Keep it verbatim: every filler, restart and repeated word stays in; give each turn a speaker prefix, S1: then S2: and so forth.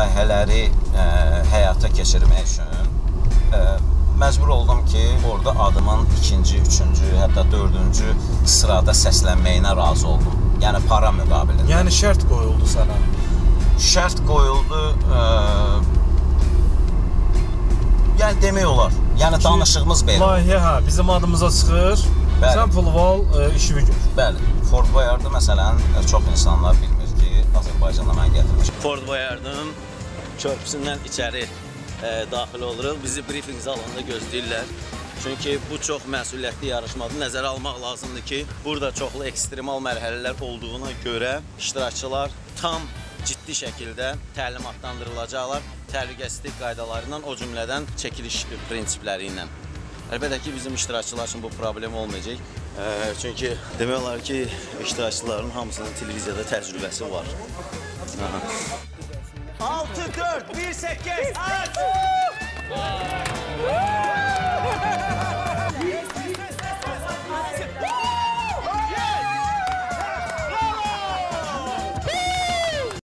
S1: layihələri ə, həyata keçirmək üçün ə, məcbur oldum ki, orada adımın ikinci, üçüncü, hətta dördüncü sırada səslənməyinə razı oldum. Yəni para müqabilində.
S2: Yəni şərt qoyuldu sənə?
S1: Şərt qoyuldu, ə, yəni demək olar. Yəni danışığımız belə.
S2: Layihə hə, bizim adımıza çıxır, bəli. Sən pulu al, ə, işini gör.
S1: Bəli, Ford Boyard'ı məsələn çox insanlar bilmir ki, Azərbaycanda mən gətirmişim.
S3: Ford Boyard'ın körpüsündən içəri ə, daxil oluruq. Bizi briefing zalında gözləyirlər. Çünki bu çox məsuliyyətli yarışmadır. Nəzərə almaq lazımdır ki, burada çoxlu ekstremal mərhələlər olduğuna görə iştirakçılar tam ciddi şəkildə təlimatlandırılacaqlar. Təhlükəsizlik qaydalarından, o cümlədən çəkiliş prinsipləri ilə. Əlbəttə ki, bizim iştirakçılar üçün bu problem olmayacaq. E, çünki demək olar ki, iştirakçıların hamısının televiziyada təcrübəsi var. altı dörd bir səkkiz